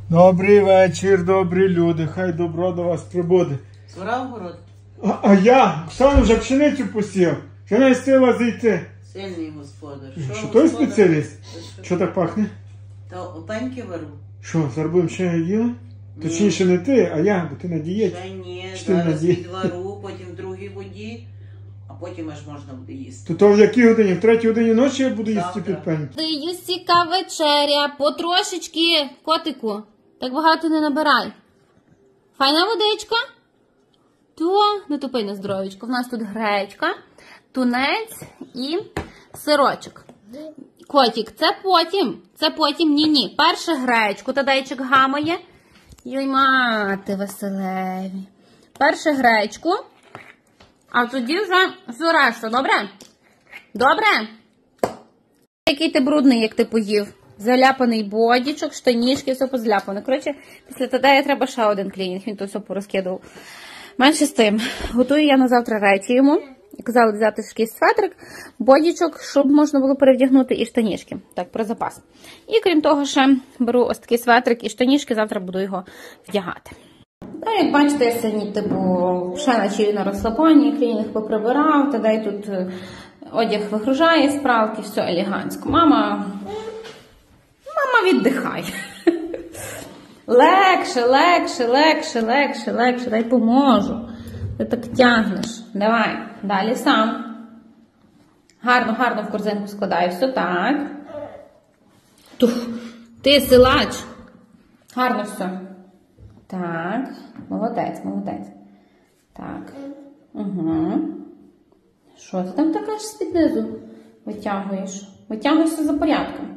Добрий вечір, добрі люди, хай добро до вас прибуде. Пора в город? А я, Оксана, вже пшеницю посів, ще не встигла зайти. Сильний господар. Що той спеціаліст? Що так пахне? Та опеньки вару. Що, зараз будемо ще їли? Точніше не ти, а я, бо ти на дієті. Ще ні, Чи ти на зараз дієті? відвару, потім в другій воді, а потім аж можна буде їсти. То в якій годині? В 3 годині ночі я буду їсти Завтра. підпеньки. Юсіка вечеря, потрошечки, котику, так багато не набирай. Файна водичка? То, не тупи на здоров'ячко, в нас тут гречка, тунець і сирочок. Котик, це потім, ні-ні, перше гречку, та дайчик гамає. Йой, мати веселеві. Перше гречку, а тоді вже все решта, добре? Добре? Який ти брудний, як ти поїв. Заляпаний бодічок, штанішки, все позляпане. Коротше, після Тадея треба ще один клінінг, він тут все порозкидав. Менше з тим. Готую я на завтра речі йому. Казала взяти такий светрик, бодічок, щоб можна було перевдягнути, і штанішки. Так, про запас. І крім того, ще беру ось такий светрик і штанішки, завтра буду його вдягати. Ну, як бачите, я сьогодні, ще наче на розслабоні, клінінг поприбирав, Тадей тут одяг вигружає з пралки, все елегантсько. Мама віддихай. Легше, дай поможу. Ти так тягнеш. Давай, далі сам. Гарно в корзинку складай. Все так. Тух, ти силач. Гарно все. Так, молодець. Так. Угу. Що ти там так аж з-під низу витягуєш? Витягуєшся за порядком.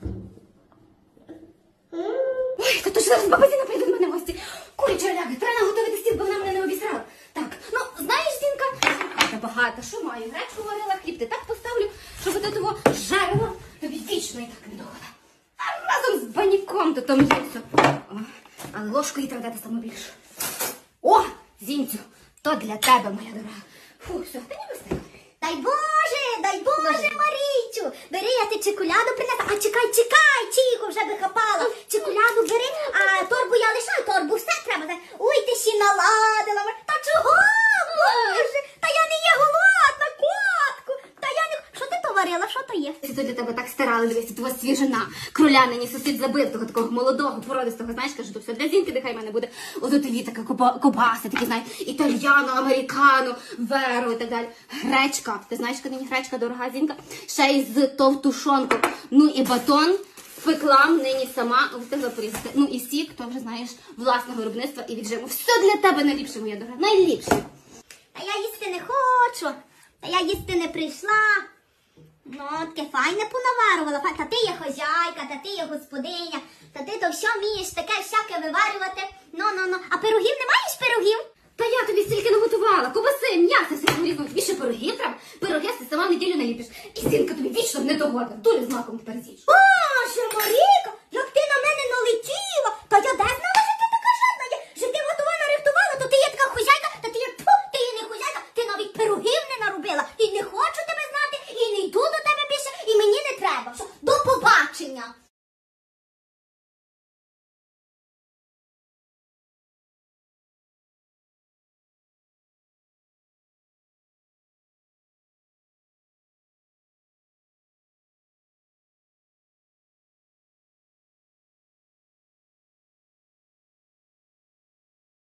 Ой, та то ж зараз бабусіна прийде до мене в гості. Курячі ляги, треба наготовити стіл, бо вона мене не обісрала. Так, ну, знаєш, Зінка, хата багата, що маю? Гречку варила, хліб ти так поставлю, щоб от того жарило, тобі вічно і так не дохода. А разом з баніком то там є все. О, але ложкою треба дати саме більше. О, Зінцю, то для тебе, моя дорога. Фу, все, ти не вистигла. Дай Боже, Марійчу, бери, я ти чекуляду принесла. А чекай, чіку вже би хапала. Чекуляду бери, а торбу я лишаю, торбу все треба. Ой, ти ще наладила. Та чого, Боже? Та я не є голодна, котку. Та я не... Що ти то варила, що то є? Це для тебе так старали, дивися, твоя свіжина. Кролянині сусід забитого, такого молодого, породистого, знаєш, кажу, то все для Зінки, нехай в мене буде. Ото тобі така кобаса, такі, знаєш, італьяно, американо, веро і так далі. Гречка, ти знаєш, яка нині гречка дорога, Зінка? Ще й з товтушонком. Ну і батон пекла нині сама, встигла порізати. Ну і сік, то вже, знаєш, власного виробництва і віджиму. Все для тебе найліпше, моя дорога, найліпше. Та я їсти не хочу, та я їсти не прийшла. Ну, таке файне понаварувала. Та ти є хозяйка, та ти є господиня, та ти то все вмієш таке всяке виварювати. Ну. А пирогів не маєш пирогів? Та я тобі стільки наготувала, ковбаси, м'яса, все порізно. Тобі ще пироги треба, пироги ти сама в неділю наліпиш. І Зінка тобі вічно не догода, долю з маком тепер з'їш. Боже, Марі,